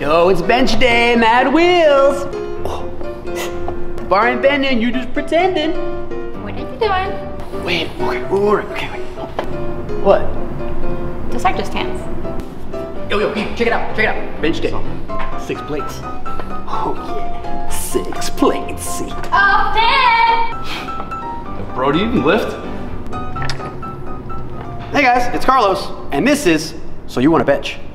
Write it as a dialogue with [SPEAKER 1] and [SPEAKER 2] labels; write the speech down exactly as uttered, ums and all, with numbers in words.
[SPEAKER 1] Yo, it's bench day, Mad Wheels. Bar ain't bending, you just pretending.
[SPEAKER 2] What are you doing?
[SPEAKER 1] Wait, okay, okay, wait. What?
[SPEAKER 2] Those are just hands.
[SPEAKER 1] Yo, yo, check it out, check it out. Bench day. Six plates. Oh yeah, six plates.
[SPEAKER 2] Oh, Dad!
[SPEAKER 3] Bro, do you even lift?
[SPEAKER 1] Hey guys, it's Carlos, and this is So You Want to Bench.